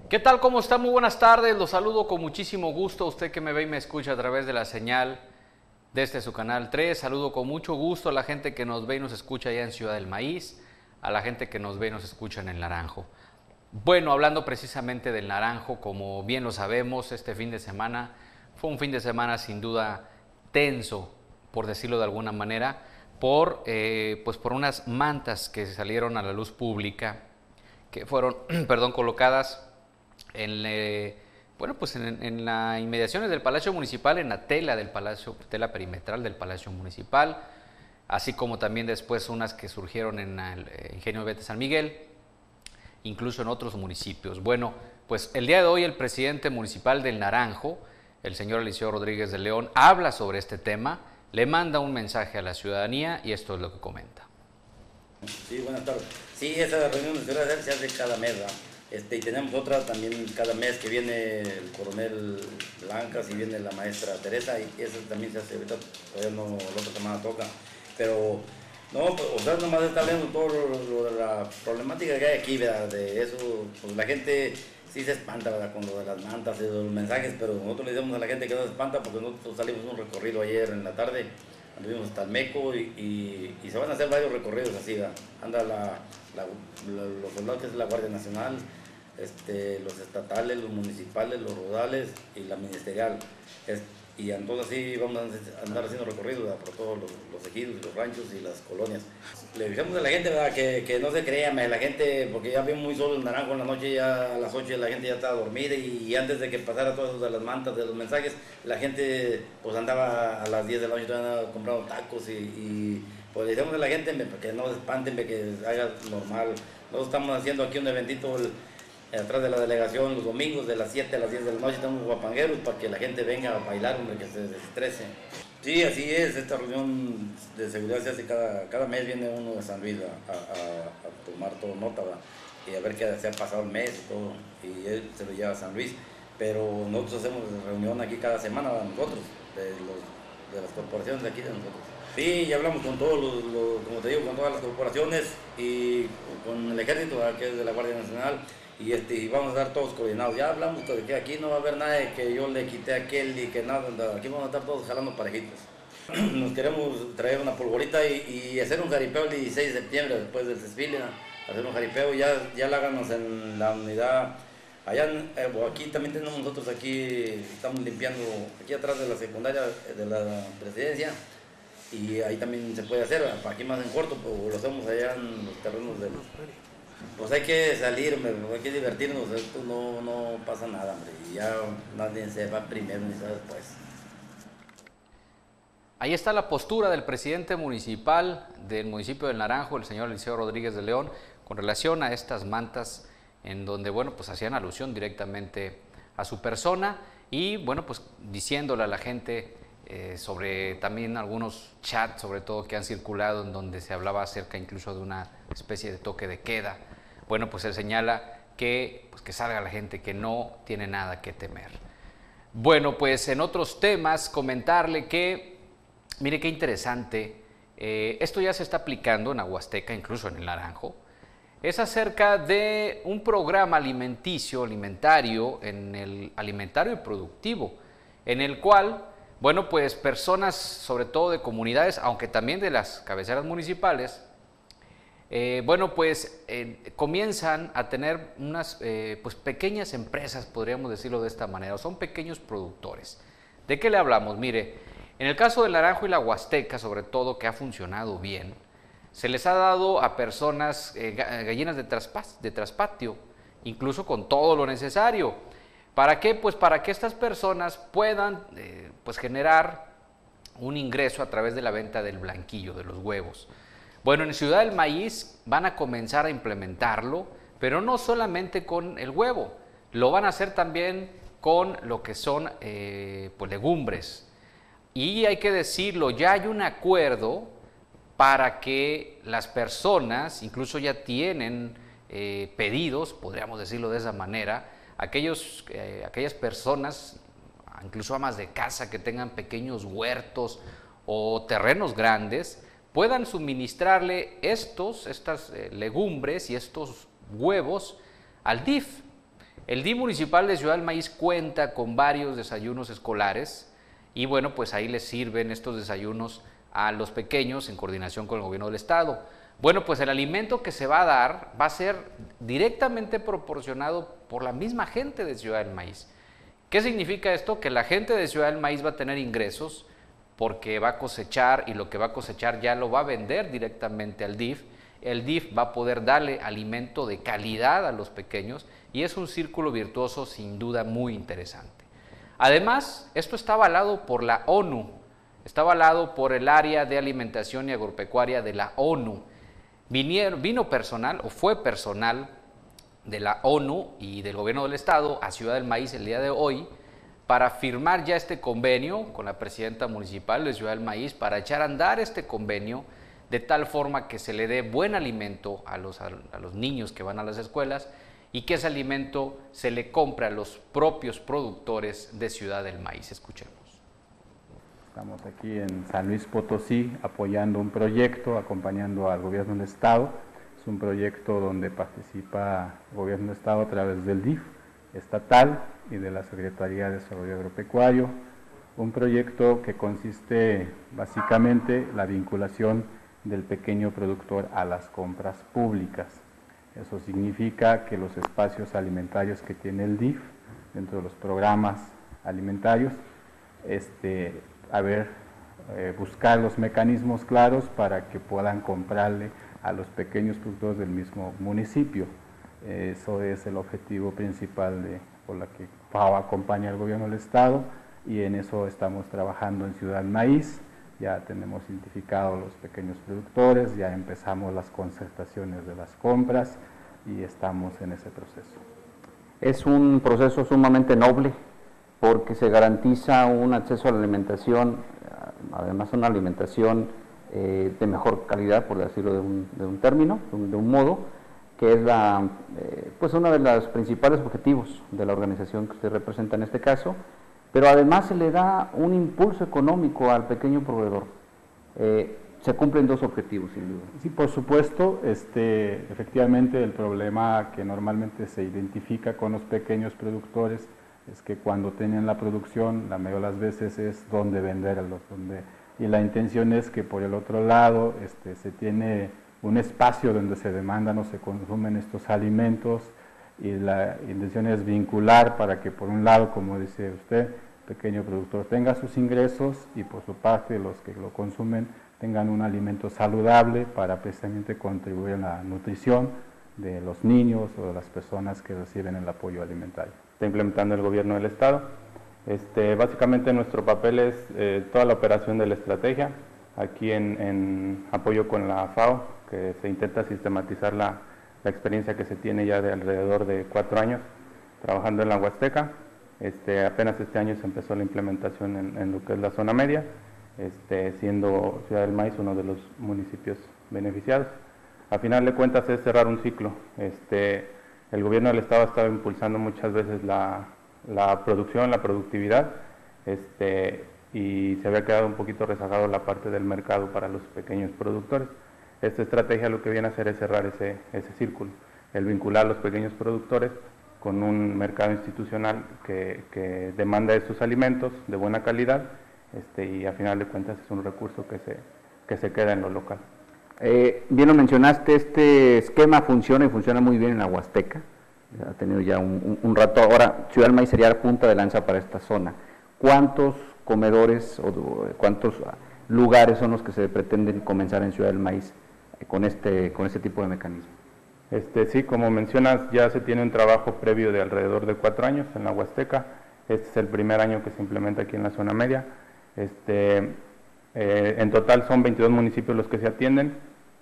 ¿Qué tal? ¿Cómo está? Muy buenas tardes. Los saludo con muchísimo gusto. Usted que me ve y me escucha a través de la señal de su canal 3. Saludo con mucho gusto a la gente que nos ve y nos escucha allá en Ciudad del Maíz, a la gente que nos ve y nos escucha en el Naranjo. Bueno, hablando precisamente del Naranjo, como bien lo sabemos, este fin de semana fue un fin de semana sin duda tenso, por decirlo de alguna manera, por unas mantas que salieron a la luz pública, que fueron colocadas en las inmediaciones del Palacio Municipal, en la tela del Palacio, tela perimetral del Palacio Municipal, así como también después unas que surgieron en el Ingenio Vete San Miguel, incluso en otros municipios. Bueno, pues el día de hoy el presidente municipal del Naranjo, el señor Eliseo Rodríguez de León, habla sobre este tema, le manda un mensaje a la ciudadanía y esto es lo que comenta. Sí, buenas tardes. Sí, esa reunión de seguridad se hace cada mes, ¿verdad? Y tenemos otra también cada mes que viene el coronel Blancas y viene la maestra Teresa, y eso también se hace ahorita, todavía no, la otra semana toca. Pero, no, pues, o sea, nomás está viendo todo lo de la problemática que hay aquí, ¿verdad? De eso, pues la gente sí se espanta, ¿verdad? Con lo de las mantas y los mensajes, pero nosotros le decimos a la gente que no se espanta porque nosotros salimos un recorrido ayer en la tarde, anduvimos hasta el Meco y se van a hacer varios recorridos así, ¿verdad? Anda los soldados que es la Guardia Nacional, los estatales, los municipales, los rodales y la ministerial. Y entonces así vamos a andar haciendo recorridos, ¿verdad? Por todos los ejidos, los ranchos y las colonias. Le dijimos a la gente, ¿verdad? Que no se crea, la gente, porque ya bien muy solo el Naranjo en la noche, ya a las 8 la gente ya estaba dormida y antes de que pasara todo eso de las mantas, de los mensajes, la gente pues andaba a las 10 de la noche todavía comprando tacos y pues le decimos a la gente que no se espanten, que haga normal. Nosotros estamos haciendo aquí un eventito atrás de la delegación los domingos de las 7 a las 10 de la noche, estamos guapangueros para que la gente venga a bailar, que se desestrese. Sí, así es, esta reunión de seguridad se hace cada mes, viene uno de San Luis a tomar todo nota, ¿verdad? Y a ver qué se ha pasado el mes y todo, y él se lo lleva a San Luis. Pero nosotros hacemos reunión aquí cada semana, nosotros, de las corporaciones de aquí de nosotros. Sí, ya hablamos con todos como te digo, con todas las corporaciones y con el ejército, ¿verdad? Que es de la Guardia Nacional. Y vamos a estar todos coordinados. Ya hablamos de que aquí no va a haber nada de que yo le quité a aquel y que nada, aquí vamos a estar todos jalando parejitos. Nos queremos traer una polvorita y hacer un jaripeo el 16 de septiembre, después del desfile, ¿no? Hacer un jaripeo, ya la háganos en la unidad. Allá, aquí también tenemos nosotros aquí, estamos limpiando aquí atrás de la secundaria de la presidencia. Y ahí también se puede hacer, aquí más en corto, pues lo hacemos allá en los terrenos de los... Pues hay que salir, hay que divertirnos, esto no pasa nada, hombre, y ya nadie se va primero ni se va después. Ahí está la postura del presidente municipal del municipio del Naranjo, el señor Eliseo Rodríguez de León, con relación a estas mantas en donde, bueno, pues hacían alusión directamente a su persona y, bueno, pues diciéndole a la gente sobre también algunos chats, sobre todo, que han circulado en donde se hablaba acerca incluso de una especie de toque de queda. Bueno, pues él señala que salga la gente, que no tiene nada que temer. Bueno, pues en otros temas, comentarle que, mire qué interesante, esto ya se está aplicando en Aguasteca, incluso en el Naranjo, es acerca de un programa alimentario, en el alimentario y productivo, en el cual, bueno, pues personas, sobre todo de comunidades, aunque también de las cabeceras municipales, comienzan a tener unas pequeñas empresas, podríamos decirlo de esta manera, son pequeños productores. ¿De qué le hablamos? Mire, en el caso del Naranjo y la Huasteca, sobre todo, que ha funcionado bien, se les ha dado a personas gallinas de traspatio, incluso con todo lo necesario. ¿Para qué? Pues para que estas personas puedan generar un ingreso a través de la venta del blanquillo, de los huevos. Bueno, en Ciudad del Maíz van a comenzar a implementarlo, pero no solamente con el huevo, lo van a hacer también con lo que son legumbres. Y hay que decirlo, ya hay un acuerdo para que las personas, incluso ya tienen pedidos, podríamos decirlo de esa manera, aquellas personas, incluso amas de casa que tengan pequeños huertos o terrenos grandes, puedan suministrarle estas legumbres y estos huevos al DIF. El DIF municipal de Ciudad del Maíz cuenta con varios desayunos escolares y bueno, pues ahí les sirven estos desayunos a los pequeños en coordinación con el gobierno del estado. Bueno, pues el alimento que se va a dar va a ser directamente proporcionado por la misma gente de Ciudad del Maíz. ¿Qué significa esto? Que la gente de Ciudad del Maíz va a tener ingresos porque va a cosechar y lo que va a cosechar ya lo va a vender directamente al DIF. El DIF va a poder darle alimento de calidad a los pequeños y es un círculo virtuoso sin duda muy interesante. Además, esto está avalado por la ONU, está avalado por el área de alimentación y agropecuaria de la ONU. Vino personal o fue personal de la ONU y del gobierno del estado a Ciudad del Maíz el día de hoy para firmar ya este convenio con la presidenta municipal de Ciudad del Maíz para echar a andar este convenio de tal forma que se le dé buen alimento a los niños que van a las escuelas y que ese alimento se le compre a los propios productores de Ciudad del Maíz. Escuchemos. Estamos aquí en San Luis Potosí apoyando un proyecto, acompañando al gobierno del estado. Es un proyecto donde participa el gobierno del estado a través del DIF estatal y de la Secretaría de Desarrollo Agropecuario. Un proyecto que consiste básicamente en la vinculación del pequeño productor a las compras públicas. Eso significa que los espacios alimentarios que tiene el DIF dentro de los programas alimentarios, buscar los mecanismos claros para que puedan comprarle a los pequeños productores del mismo municipio. Eso es el objetivo principal por la que FAO acompaña al gobierno del estado y en eso estamos trabajando en Ciudad Maíz. Ya tenemos identificados los pequeños productores, ya empezamos las concertaciones de las compras y estamos en ese proceso. Es un proceso sumamente noble porque se garantiza un acceso a la alimentación, además una alimentación de mejor calidad, por decirlo de un término, de un modo, que es pues uno de los principales objetivos de la organización que usted representa en este caso, pero además se le da un impulso económico al pequeño proveedor. Se cumplen dos objetivos, sin duda. Sí, por supuesto, efectivamente el problema que normalmente se identifica con los pequeños productores es que cuando tienen la producción, la mayoría de las veces es dónde venderlos, y la intención es que por el otro lado se tiene un espacio donde se demandan o se consumen estos alimentos y la intención es vincular para que por un lado, como dice usted, el pequeño productor tenga sus ingresos y por su parte los que lo consumen tengan un alimento saludable para precisamente contribuir a la nutrición de los niños o de las personas que reciben el apoyo alimentario. Está implementando el gobierno del estado. Básicamente nuestro papel es toda la operación de la estrategia, aquí en apoyo con la FAO, que se intenta sistematizar la experiencia que se tiene ya de alrededor de 4 años trabajando en la Huasteca. Apenas este año se empezó la implementación en lo que es la zona media, siendo Ciudad del Maíz uno de los municipios beneficiados. A final de cuentas es cerrar un ciclo. El gobierno del estado ha estado impulsando muchas veces la producción, la productividad, y se había quedado un poquito rezagado la parte del mercado para los pequeños productores. Esta estrategia lo que viene a hacer es cerrar ese círculo, el vincular a los pequeños productores con un mercado institucional que demanda estos alimentos de buena calidad, y a final de cuentas es un recurso que se queda en lo local. Bien lo mencionaste, este esquema funciona y funciona muy bien en la Huasteca, ha tenido ya un rato. Ahora, Ciudad del Maíz sería la punta de lanza para esta zona. ¿Cuántos comedores o cuántos lugares son los que se pretenden comenzar en Ciudad del Maíz con este tipo de mecanismo? Sí, como mencionas, ya se tiene un trabajo previo de alrededor de 4 años en la Huasteca. Este es el primer año que se implementa aquí en la zona media. En total son 22 municipios los que se atienden.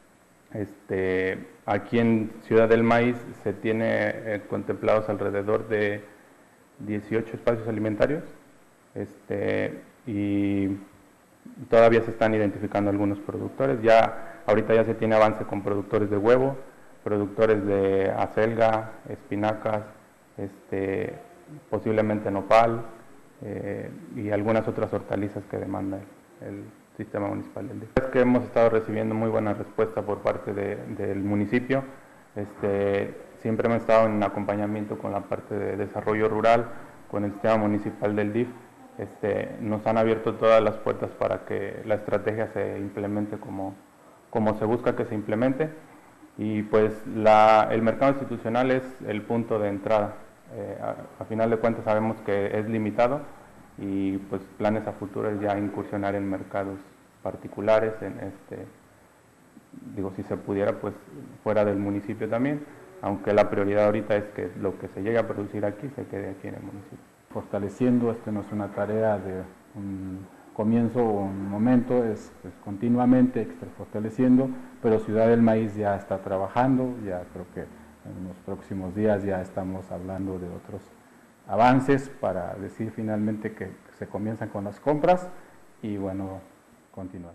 Aquí en Ciudad del Maíz se tiene contemplados alrededor de 18 espacios alimentarios, y todavía se están identificando algunos productores. Ahorita ya se tiene avance con productores de huevo, productores de acelga, espinacas, posiblemente nopal, y algunas otras hortalizas que demanda el sistema municipal del DIF. Es que hemos estado recibiendo muy buena respuesta por parte del municipio. siempre hemos estado en acompañamiento con la parte de desarrollo rural, con el sistema municipal del DIF. Nos han abierto todas las puertas para que la estrategia se implemente como se busca que se implemente, y pues el mercado institucional es el punto de entrada. A final de cuentas sabemos que es limitado, y pues planes a futuro es ya incursionar en mercados particulares, digo, si se pudiera, pues fuera del municipio también, aunque la prioridad ahorita es que lo que se llegue a producir aquí se quede aquí en el municipio. Fortaleciendo, no es una tarea de un comienzo o un momento, es continuamente fortaleciendo, pero Ciudad del Maíz ya está trabajando, ya creo que en los próximos días ya estamos hablando de otros avances para decir finalmente que se comienzan con las compras y bueno, continuar.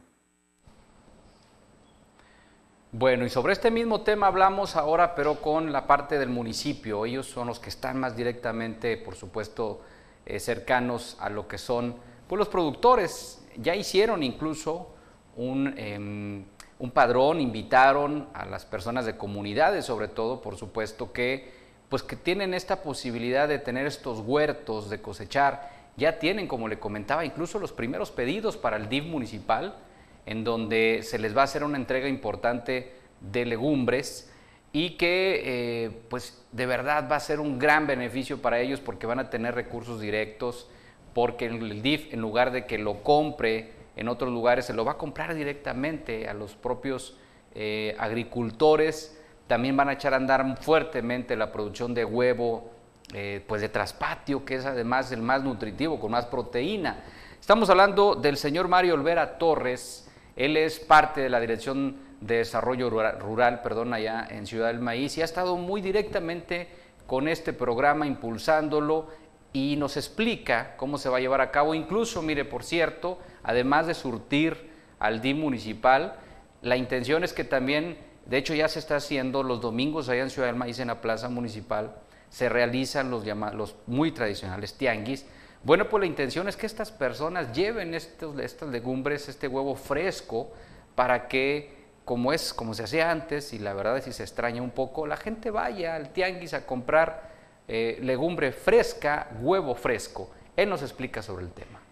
Bueno, y sobre este mismo tema hablamos ahora, pero con la parte del municipio. Ellos son los que están más directamente, por supuesto, cercanos a lo que son pues, los productores. Ya hicieron incluso un padrón, invitaron a las personas de comunidades, sobre todo, por supuesto, que tienen esta posibilidad de tener estos huertos, de cosechar. Ya tienen, como le comentaba, incluso los primeros pedidos para el DIF municipal, en donde se les va a hacer una entrega importante de legumbres y que pues de verdad va a ser un gran beneficio para ellos porque van a tener recursos directos, porque el DIF, en lugar de que lo compre en otros lugares, se lo va a comprar directamente a los propios agricultores. También van a echar a andar fuertemente la producción de huevo pues de traspatio, que es además el más nutritivo, con más proteína. Estamos hablando del señor Mario Olvera Torres. Él es parte de la Dirección de Desarrollo Rural, allá en Ciudad del Maíz, y ha estado muy directamente con este programa, impulsándolo, y nos explica cómo se va a llevar a cabo. Incluso, mire, por cierto, además de surtir al DIF municipal, la intención es que también, de hecho ya se está haciendo los domingos allá en Ciudad del Maíz, en la plaza municipal, se realizan los muy tradicionales tianguis. Bueno, pues la intención es que estas personas lleven estas legumbres, este huevo fresco, para que, como se hacía antes, y la verdad es que se extraña un poco, la gente vaya al tianguis a comprar legumbre fresca, huevo fresco. Él nos explica sobre el tema.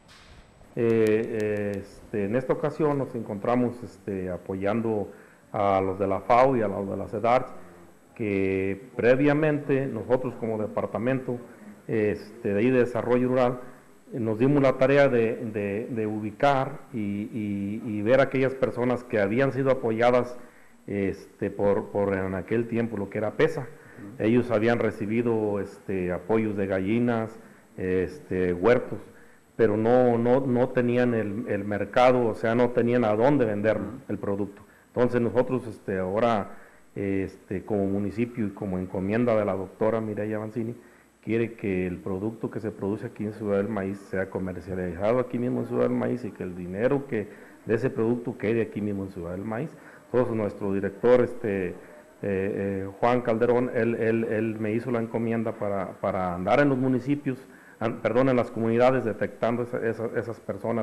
En esta ocasión nos encontramos apoyando a los de la FAO y a los de la CEDARS, que previamente nosotros como departamento de ahí de desarrollo rural, nos dimos la tarea de ubicar y ver a aquellas personas que habían sido apoyadas por en aquel tiempo lo que era PESA. Ellos habían recibido apoyos de gallinas, huertos, pero no tenían el mercado, o sea, no tenían a dónde vender el producto. Entonces nosotros ahora como municipio y como encomienda de la doctora Mireya Avancini, quiere que el producto que se produce aquí en Ciudad del Maíz sea comercializado aquí mismo en Ciudad del Maíz y que el dinero de ese producto quede aquí mismo en Ciudad del Maíz. Entonces nuestro director, Juan Calderón, él me hizo la encomienda para andar en los municipios, en las comunidades, detectando esas personas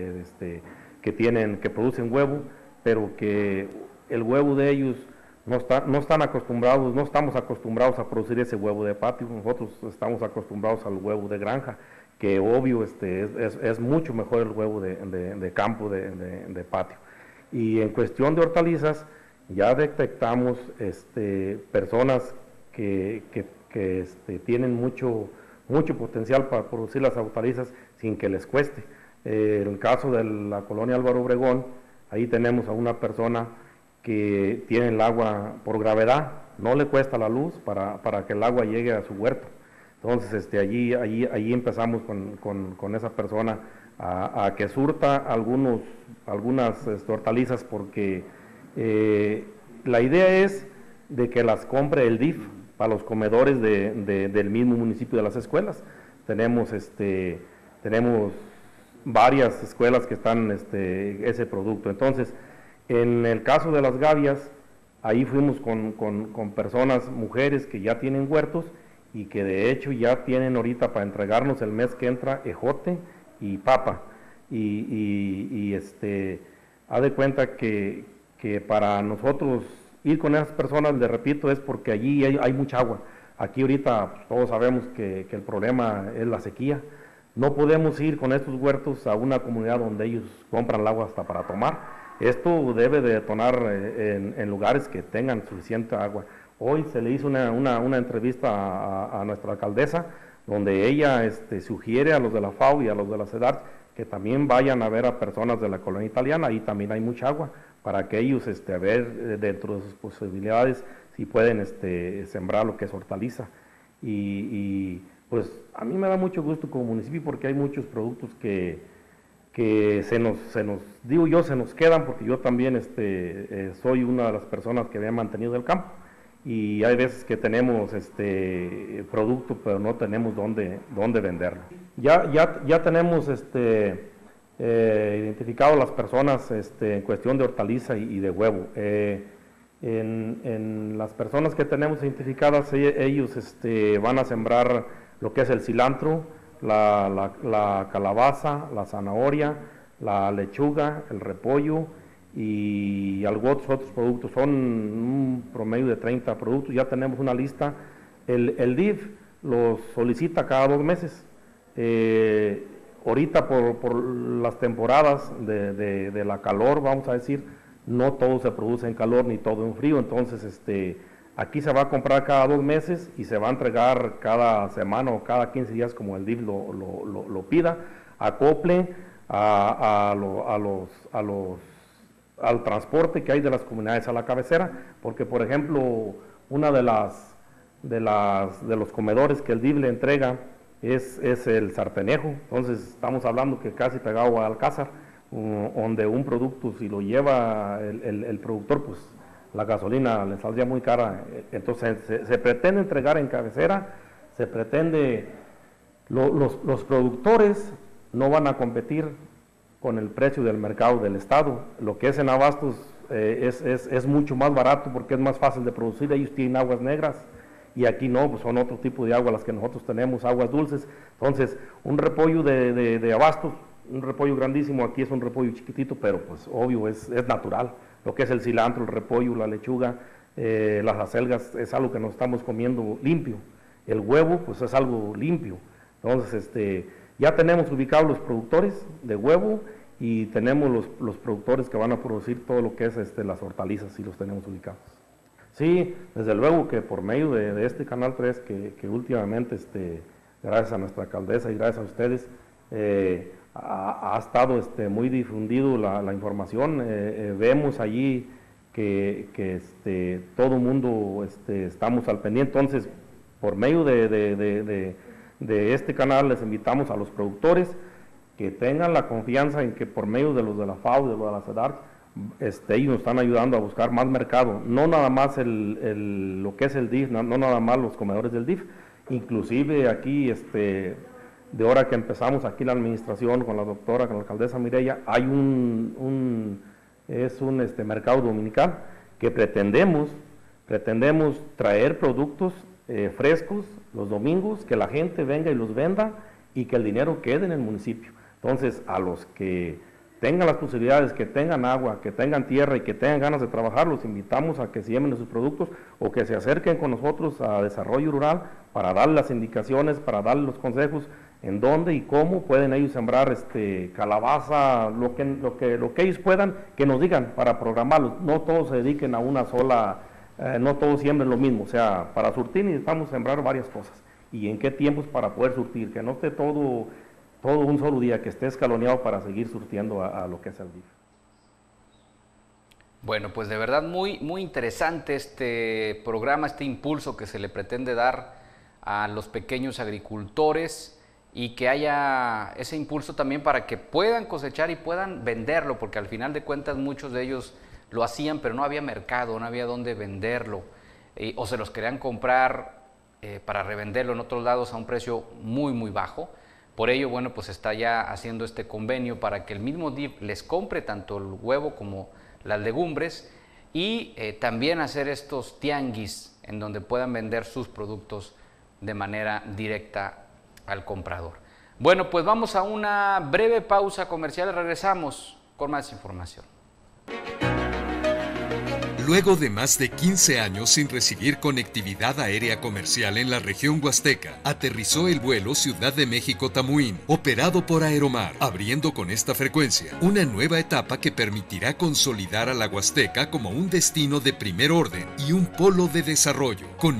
que producen huevo, pero que el huevo de ellos no estamos acostumbrados a producir ese huevo de patio. Nosotros estamos acostumbrados al huevo de granja, que obvio es mucho mejor el huevo de campo, de patio. Y en cuestión de hortalizas, ya detectamos personas que tienen mucho potencial para producir las hortalizas sin que les cueste. En el caso de la colonia Álvaro Obregón, ahí tenemos a una persona que tiene el agua por gravedad, no le cuesta la luz para que el agua llegue a su huerto. Entonces allí empezamos con esa persona a que surta algunas hortalizas, porque la idea es de que las compre el DIF para los comedores del mismo municipio de las escuelas. Tenemos varias escuelas que están ese producto. Entonces, en el caso de las gavias, ahí fuimos con personas, mujeres que ya tienen huertos y que de hecho ya tienen ahorita para entregarnos el mes que entra ejote y papa. Haz de cuenta que para nosotros ir con esas personas, les repito, es porque allí hay mucha agua. Aquí ahorita pues, todos sabemos que el problema es la sequía. No podemos ir con estos huertos a una comunidad donde ellos compran el agua hasta para tomar. Esto debe de detonar en lugares que tengan suficiente agua. Hoy se le hizo una entrevista a nuestra alcaldesa, donde ella sugiere a los de la FAO y a los de la CEDART que también vayan a ver a personas de la colonia italiana, ahí también hay mucha agua, para que ellos, a ver dentro de sus posibilidades, si pueden sembrar lo que es hortaliza. Y pues a mí me da mucho gusto como municipio porque hay muchos productos que se nos quedan, porque yo también soy una de las personas que había mantenido el campo, y hay veces que tenemos producto pero no tenemos dónde venderlo. Ya tenemos identificado las personas en cuestión de hortaliza y de huevo. En las personas que tenemos identificadas, ellos van a sembrar lo que es el cilantro, la calabaza, la zanahoria, la lechuga, el repollo y algunos otros productos. Son un promedio de 30 productos. Ya tenemos una lista. El DIF los solicita cada 2 meses. Ahorita por las temporadas de la calor, vamos a decir, no todo se produce en calor ni todo en frío. Entonces aquí se va a comprar cada 2 meses y se va a entregar cada semana o cada 15 días como el DIF lo pida, acople al transporte que hay de las comunidades a la cabecera, porque por ejemplo una de los comedores que el DIF le entrega es el Sartenejo. Entonces estamos hablando que casi pegado a Alcázar, donde un producto, si lo lleva el productor, pues la gasolina le saldría muy cara. Entonces se pretende entregar en cabecera, se pretende, los productores no van a competir con el precio del mercado del estado. Lo que es en abastos es mucho más barato porque es más fácil de producir. Ellos tienen aguas negras y aquí no, pues son otro tipo de agua las que nosotros tenemos, aguas dulces. Entonces un repollo de abastos, un repollo grandísimo, aquí es un repollo chiquitito, pero pues obvio es natural. Lo que es el cilantro, el repollo, la lechuga, las acelgas, es algo que nos estamos comiendo limpio. El huevo, pues es algo limpio. Entonces, ya tenemos ubicados los productores de huevo y tenemos los productores que van a producir todo lo que es las hortalizas, y los tenemos ubicados. Sí, desde luego que por medio de este Canal 3, que últimamente, gracias a nuestra alcaldesa y gracias a ustedes, ha estado muy difundido la información. Vemos allí que todo el mundo estamos al pendiente. Entonces, por medio de este canal les invitamos a los productores que tengan la confianza en que por medio de los de la FAO, de los de la CEDART, ellos nos están ayudando a buscar más mercado, no nada más lo que es el DIF, no nada más los comedores del DIF, inclusive aquí de hora que empezamos aquí la administración con la doctora, con la alcaldesa Mireya, hay un mercado dominical que pretendemos traer productos frescos los domingos, que la gente venga y los venda y que el dinero quede en el municipio. Entonces, a los que tengan las posibilidades, que tengan agua, que tengan tierra y que tengan ganas de trabajar, los invitamos a que se lleven sus productos o que se acerquen con nosotros a Desarrollo Rural para darles las indicaciones, para darles los consejos en dónde y cómo pueden ellos sembrar calabaza, lo que ellos puedan, que nos digan para programarlos. No todos se dediquen a una sola, no todos siembren lo mismo. O sea, para surtir necesitamos sembrar varias cosas. ¿Y en qué tiempos para poder surtir? Que no esté todo un solo día, que esté escaloneado para seguir surtiendo a lo que es el DIF. Bueno, pues de verdad muy, muy interesante este programa, este impulso que se le pretende dar a los pequeños agricultores y que haya ese impulso también para que puedan cosechar y puedan venderlo, porque al final de cuentas muchos de ellos lo hacían, pero no había mercado, no había dónde venderlo, o se los querían comprar para revenderlo en otros lados a un precio muy, muy bajo. Por ello, bueno, pues está ya haciendo este convenio para que el mismo DIF les compre tanto el huevo como las legumbres y también hacer estos tianguis en donde puedan vender sus productos de manera directa al comprador. Bueno, pues vamos a una breve pausa comercial y regresamos con más información. Luego de más de 15 años sin recibir conectividad aérea comercial en la región huasteca, aterrizó el vuelo Ciudad de México-Tamuín, operado por Aeromar, abriendo con esta frecuencia una nueva etapa que permitirá consolidar a la Huasteca como un destino de primer orden y un polo de desarrollo, con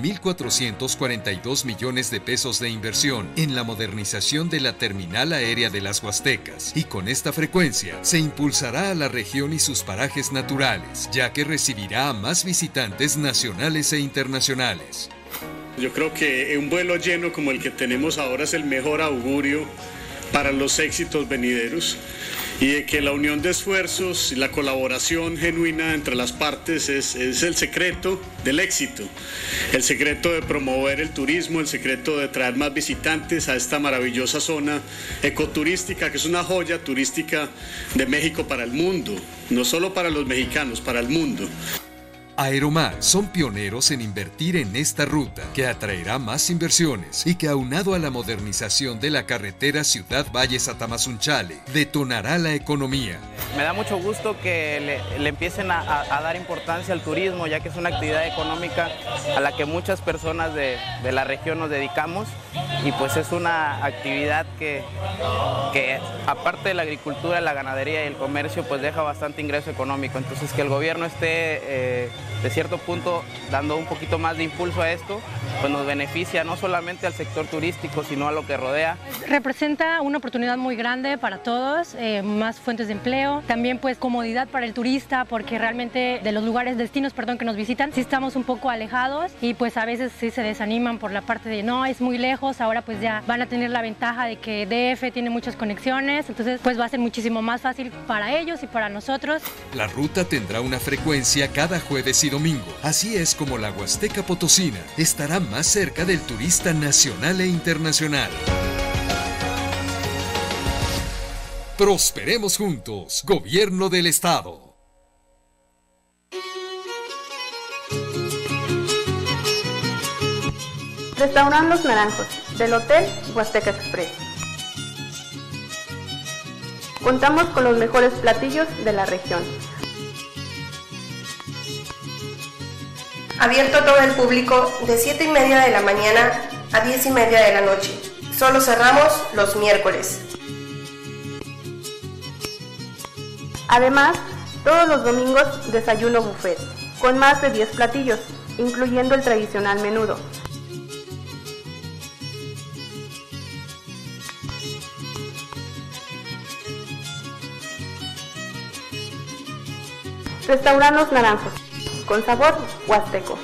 1.442 millones de pesos de inversión en la modernización de la terminal aérea de las Huastecas, y con esta frecuencia se impulsará a la región y sus parajes naturales, ya que recibirá a más visitantes nacionales e internacionales. Yo creo que un vuelo lleno como el que tenemos ahora es el mejor augurio para los éxitos venideros, y de que la unión de esfuerzos y la colaboración genuina entre las partes es el secreto del éxito, el secreto de promover el turismo, el secreto de traer más visitantes a esta maravillosa zona ecoturística, que es una joya turística de México para el mundo, no solo para los mexicanos, para el mundo. Aeromar son pioneros en invertir en esta ruta, que atraerá más inversiones y que, aunado a la modernización de la carretera Ciudad Valles a Tamazunchale, detonará la economía. Me da mucho gusto que le empiecen a dar importancia al turismo, ya que es una actividad económica a la que muchas personas de la región nos dedicamos, y pues es una actividad que aparte de la agricultura, la ganadería y el comercio, pues deja bastante ingreso económico. Entonces, que el gobierno esté de cierto punto dando un poquito más de impulso a esto, pues nos beneficia no solamente al sector turístico, sino a lo que rodea. Representa una oportunidad muy grande para todos, más fuentes de empleo, también pues comodidad para el turista, porque realmente de los lugares, destinos, perdón, que nos visitan, sí estamos un poco alejados, y pues a veces sí se desaniman por la parte de no, es muy lejos. Ahora pues ya van a tener la ventaja de que DF tiene muchas conexiones, entonces pues va a ser muchísimo más fácil para ellos y para nosotros. La ruta tendrá una frecuencia cada jueves y domingo. Así es como la Huasteca Potosina estará más cerca del turista nacional e internacional. Prosperemos juntos, Gobierno del Estado. Restaurant Los Naranjos, del Hotel Huasteca Express. Contamos con los mejores platillos de la región. Abierto a todo el público de 7:30 de la mañana a 10:30 de la noche. Solo cerramos los miércoles. Además, todos los domingos desayuno buffet, con más de 10 platillos, incluyendo el tradicional menudo. Restaurant Los Naranjos, con sabor huasteco.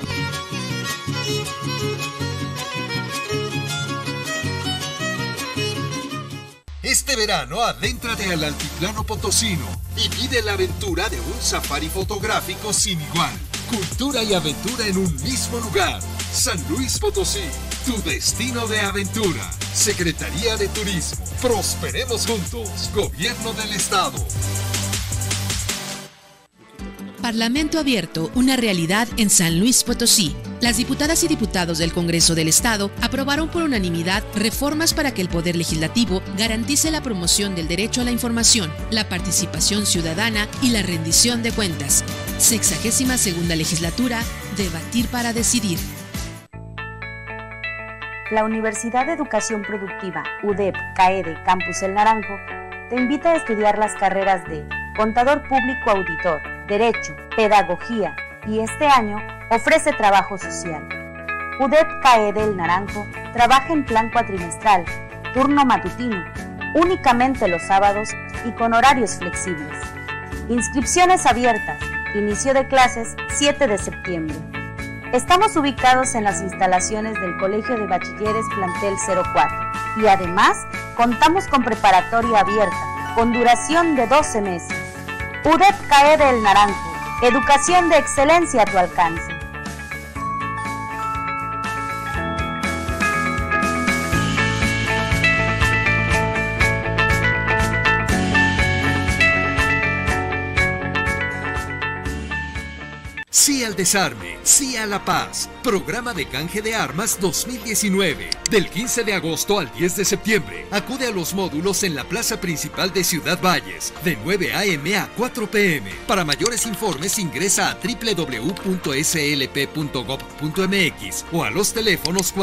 Este verano adéntrate al altiplano potosino y vive la aventura de un safari fotográfico sin igual. Cultura y aventura en un mismo lugar. San Luis Potosí, tu destino de aventura. Secretaría de Turismo. Prosperemos juntos. Gobierno del Estado. Parlamento abierto, una realidad en San Luis Potosí. Las diputadas y diputados del Congreso del Estado aprobaron por unanimidad reformas para que el Poder Legislativo garantice la promoción del derecho a la información, la participación ciudadana y la rendición de cuentas. 62ª legislatura, debatir para decidir. La Universidad de Educación Productiva, UDEP, CAEDE, Campus El Naranjo, te invita a estudiar las carreras de Contador Público Auditor, Derecho, Pedagogía, y este año ofrece Trabajo Social. UDEP CAEDE El Naranjo trabaja en plan cuatrimestral, turno matutino, únicamente los sábados y con horarios flexibles. Inscripciones abiertas, inicio de clases 7 de septiembre. Estamos ubicados en las instalaciones del Colegio de Bachilleres Plantel 04 y además contamos con preparatoria abierta con duración de 12 meses. UDEP CAEDE El Naranjo, educación de excelencia a tu alcance. Sí al desarme, sí a la paz. Programa de canje de armas 2019. Del 15 de agosto al 10 de septiembre. Acude a los módulos en la plaza principal de Ciudad Valles, de 9 a.m. a 4 p.m. Para mayores informes ingresa a www.slp.gov.mx o a los teléfonos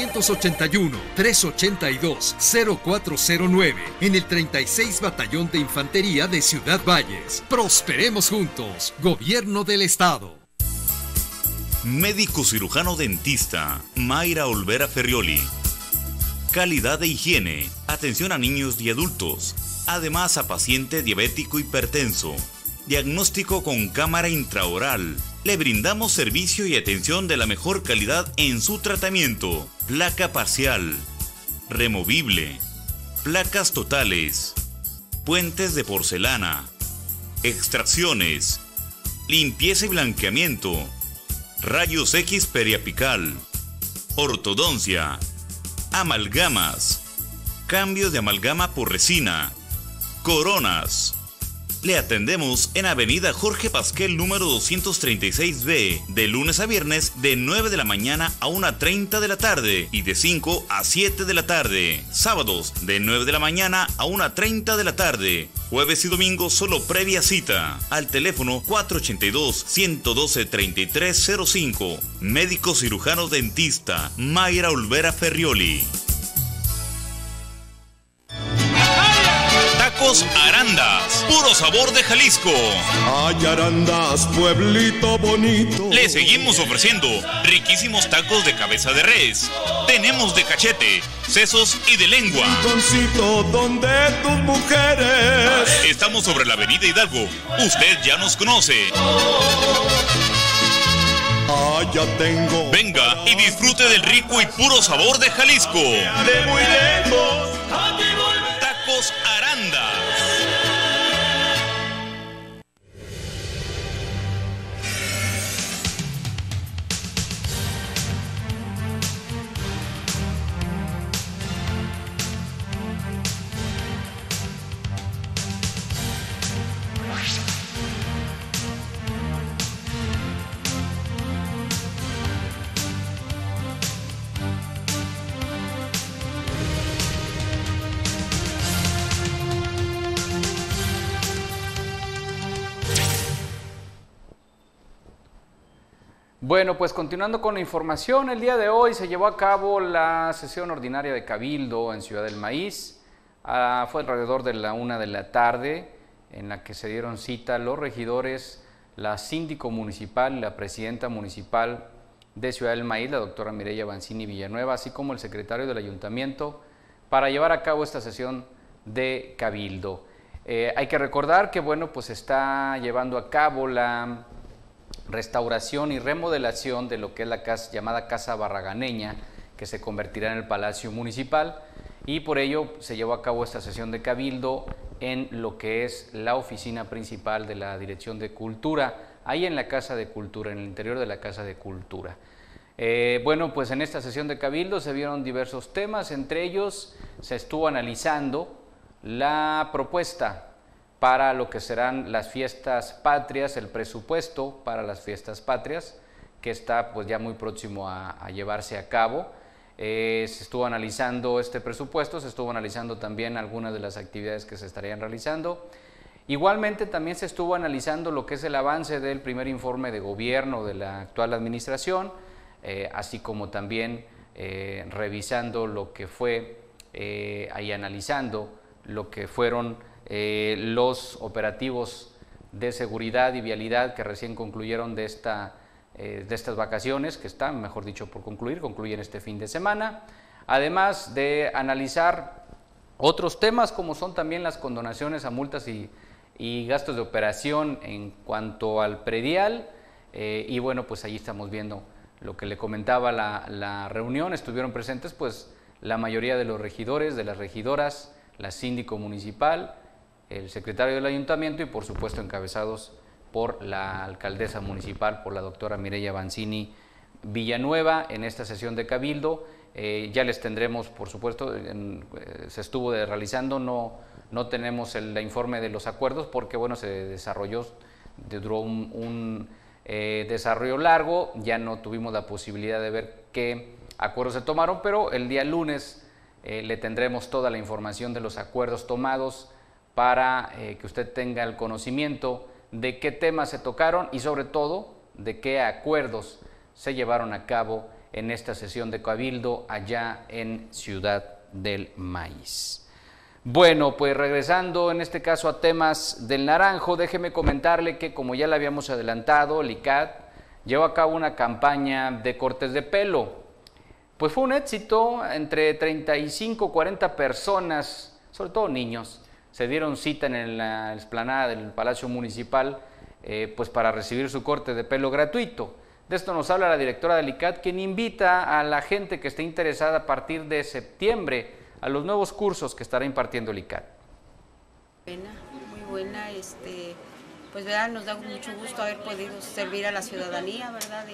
481-382-0409 en el 36 Batallón de Infantería de Ciudad Valles. Prosperemos juntos. Gobierno del Estado. Médico cirujano dentista Mayra Olvera Ferrioli. Calidad de higiene, atención a niños y adultos, además a paciente diabético hipertenso. Diagnóstico con cámara intraoral. Le brindamos servicio y atención de la mejor calidad en su tratamiento. Placa parcial, removible, placas totales, puentes de porcelana, extracciones, limpieza y blanqueamiento, rayos X periapical, ortodoncia, amalgamas, cambio de amalgama por resina, coronas. Le atendemos en Avenida Jorge Pasquel número 236B, de lunes a viernes de 9 de la mañana a 1:30 de la tarde y de 5 a 7 de la tarde. Sábados de 9 de la mañana a 1:30 de la tarde. Jueves y domingos solo previa cita. Al teléfono 482-112-3305. Médico cirujano dentista Mayra Olvera Ferrioli. Tacos Arandas, puro sabor de Jalisco. Ay, Arandas, pueblito bonito. Le seguimos ofreciendo riquísimos tacos de cabeza de res. Tenemos de cachete, sesos y de lengua. Rinconcito donde tus mujeres. Estamos sobre la avenida Hidalgo. Usted ya nos conoce. Ah, ya tengo. Venga y disfrute del rico y puro sabor de Jalisco. De muy lejos. Tacos Arandas. Bueno, pues continuando con la información, el día de hoy se llevó a cabo la sesión ordinaria de Cabildo en Ciudad del Maíz. Fue alrededor de la 1 de la tarde, en la que se dieron cita los regidores, la síndico municipal y la presidenta municipal de Ciudad del Maíz, la doctora Mireya Banzini Villanueva, así como el secretario del ayuntamiento, para llevar a cabo esta sesión de Cabildo. Hay que recordar que, bueno, pues está llevando a cabo la restauración y remodelación de lo que es la casa, llamada Casa Barraganeña, que se convertirá en el Palacio Municipal, y por ello se llevó a cabo esta sesión de Cabildo en lo que es la oficina principal de la Dirección de Cultura, ahí en la Casa de Cultura, en el interior de la Casa de Cultura. Bueno, pues en esta sesión de Cabildo se vieron diversos temas, entre ellos se estuvo analizando la propuesta para lo que serán las fiestas patrias, el presupuesto para las fiestas patrias, que está pues ya muy próximo a llevarse a cabo. Se estuvo analizando este presupuesto, se estuvo analizando también algunas de las actividades que se estarían realizando. Igualmente también se estuvo analizando lo que es el avance del primer informe de gobierno de la actual administración, así como también revisando lo que fue y analizando lo que fueron los operativos de seguridad y vialidad que recién concluyeron de estas vacaciones, que están, mejor dicho, por concluyen este fin de semana, además de analizar otros temas como son también las condonaciones a multas y gastos de operación en cuanto al predial, y bueno, pues allí estamos viendo lo que le comentaba la reunión. Estuvieron presentes pues la mayoría de los regidores, de las regidoras, la síndico municipal, el secretario del ayuntamiento y por supuesto encabezados por la alcaldesa municipal, por la doctora Mireya Banzini Villanueva en esta sesión de Cabildo. Ya les tendremos, por supuesto, se estuvo realizando, no tenemos el informe de los acuerdos porque bueno, se desarrolló, duró un Desarrollo Largo. Ya no tuvimos la posibilidad de ver qué acuerdos se tomaron, pero el día lunes le tendremos toda la información de los acuerdos tomados para que usted tenga el conocimiento de qué temas se tocaron y sobre todo de qué acuerdos se llevaron a cabo en esta sesión de Cabildo allá en Ciudad del Maíz. Bueno, pues regresando en este caso a temas del Naranjo, déjeme comentarle que, como ya le habíamos adelantado, el ICAT llevó a cabo una campaña de cortes de pelo. Pues fue un éxito, entre 35 y 40 personas, sobre todo niños, se dieron cita en la explanada del Palacio Municipal pues para recibir su corte de pelo gratuito. De esto nos habla la directora del ICAT, quien invita a la gente que esté interesada a partir de septiembre a los nuevos cursos que estará impartiendo el ICAT. Muy buena, pues verdad, nos da mucho gusto haber podido servir a la ciudadanía, verdad,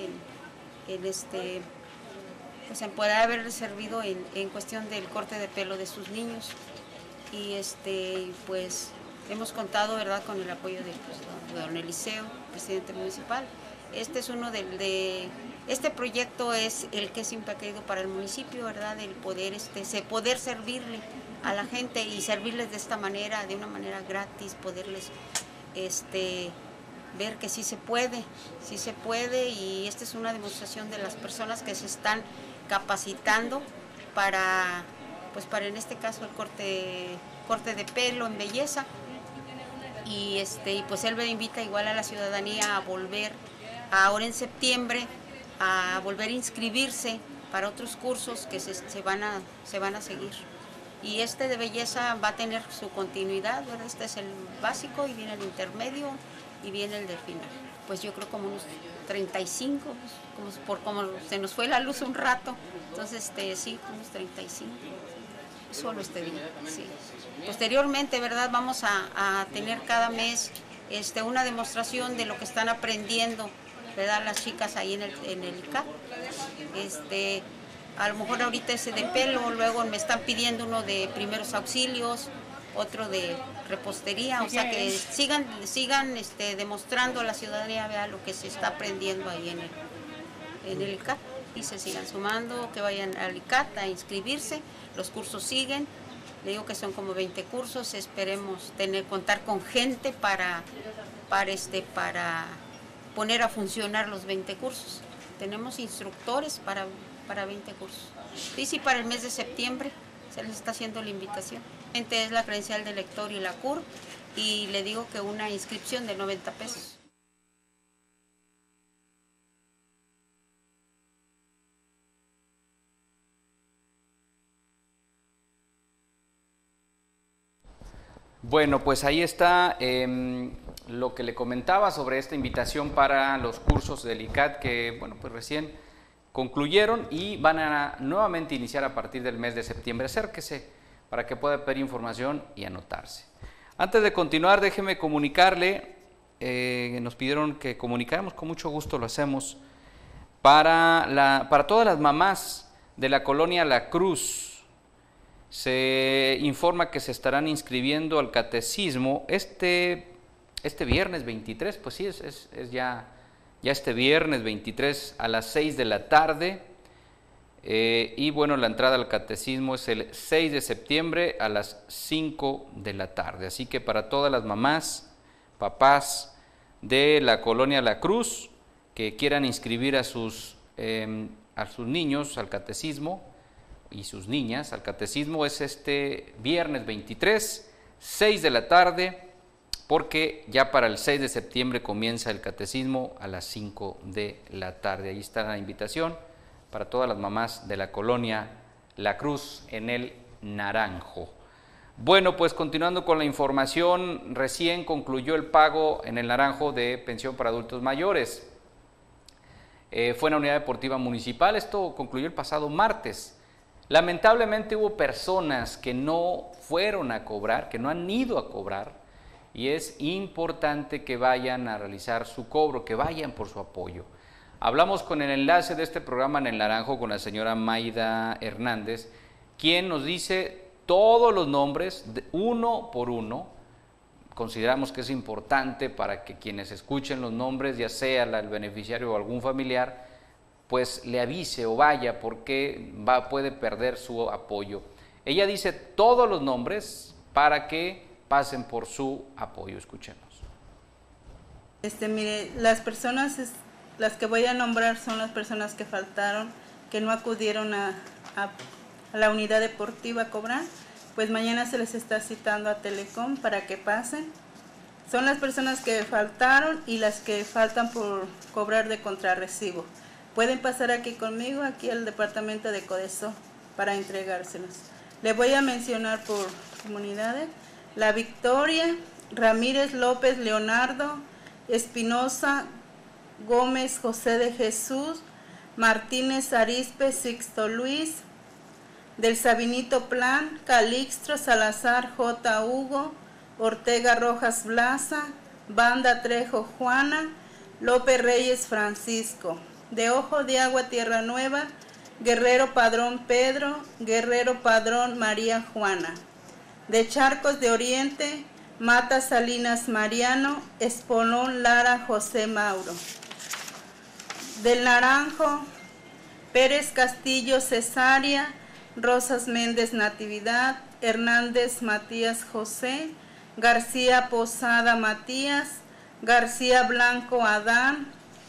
pues en poder haber servido en cuestión del corte de pelo de sus niños y pues hemos contado, verdad, con el apoyo de don Eliseo, presidente municipal. Este es uno este proyecto es el que siempre ha querido para el municipio, verdad, el poder poder servirle a la gente y servirles de esta manera, de una manera gratis, poderles ver que sí se puede y esta es una demostración de las personas que se están capacitando para en este caso el corte de pelo en belleza y pues él me invita igual a la ciudadanía a volver ahora en septiembre a volver a inscribirse para otros cursos que se van a seguir. Y de belleza va a tener su continuidad, ¿verdad? Este es el básico y viene el intermedio y viene el del final. Pues yo creo como unos 35, como se nos fue la luz un rato, entonces sí, unos 35, solo este día, sí. Posteriormente, ¿verdad? Vamos a tener cada mes una demostración de lo que están aprendiendo, ¿verdad? Las chicas ahí en el ICAT. A lo mejor ahorita ese de pelo, luego me están pidiendo uno de primeros auxilios, otro de repostería, o sea que sigan demostrando a la ciudadanía, vea lo que se está aprendiendo ahí en el ICAT y se sigan sumando, que vayan al ICAT a inscribirse, los cursos siguen, le digo que son como 20 cursos, esperemos contar con gente para poner a funcionar los 20 cursos. Tenemos instructores para 20 cursos. Sí, para el mes de septiembre se les está haciendo la invitación. Es la credencial de lector y la CUR y le digo que una inscripción de 90 pesos. Bueno, pues ahí está lo que le comentaba sobre esta invitación para los cursos del ICAT que, bueno, pues recién concluyeron y van a nuevamente iniciar a partir del mes de septiembre. Acérquese para que pueda pedir información y anotarse. Antes de continuar, déjeme comunicarle, nos pidieron que comunicáramos, con mucho gusto lo hacemos, para todas las mamás de la colonia La Cruz. Se informa que se estarán inscribiendo al catecismo este viernes 23, pues sí, es ya este viernes 23 a las 6 de la tarde. Y bueno, la entrada al catecismo es el 6 de septiembre a las 5 de la tarde. Así que para todas las mamás, papás de la colonia La Cruz que quieran inscribir a sus niños al catecismo y sus niñas al catecismo, es este viernes 23, 6 de la tarde, porque ya para el 6 de septiembre comienza el catecismo a las 5 de la tarde. Ahí está la invitación para todas las mamás de la colonia La Cruz en el Naranjo. Bueno, pues continuando con la información, recién concluyó el pago en el Naranjo de pensión para adultos mayores. Fue en la Unidad Deportiva Municipal, esto concluyó el pasado martes. Lamentablemente hubo personas que no fueron a cobrar, que no han ido a cobrar, y es importante que vayan a realizar su cobro, que vayan por su apoyo. Hablamos con el enlace de este programa en el Naranjo con la señora Maida Hernández, quien nos dice todos los nombres, uno por uno, consideramos que es importante para que quienes escuchen los nombres, ya sea el beneficiario o algún familiar, pues le avise o vaya, porque puede perder su apoyo. Ella dice todos los nombres para que pasen por su apoyo. Escuchemos. Mire, las personas, las que voy a nombrar son las personas que faltaron, que no acudieron a la unidad deportiva a cobrar. Pues mañana se les está citando a Telecom para que pasen. Son las personas que faltaron y las que faltan por cobrar de contrarrecibo. Pueden pasar aquí conmigo, aquí al departamento de Codeso, para entregárselos. Le voy a mencionar por comunidades: La Victoria, Ramírez López Leonardo, Espinosa Gómez José de Jesús, Martínez Arispe Sixto Luis, del Sabinito Plan, Calixto Salazar J. Hugo, Ortega Rojas Blaza, Banda Trejo Juana, López Reyes Francisco, de Ojo de Agua Tierra Nueva, Guerrero Padrón Pedro, Guerrero Padrón María Juana, de Charcos de Oriente, Mata Salinas Mariano, Espolón Lara José Mauro, del Naranjo, Pérez Castillo Cesárea, Rosas Méndez Natividad, Hernández Matías José, García Posada Matías, García Blanco Adán,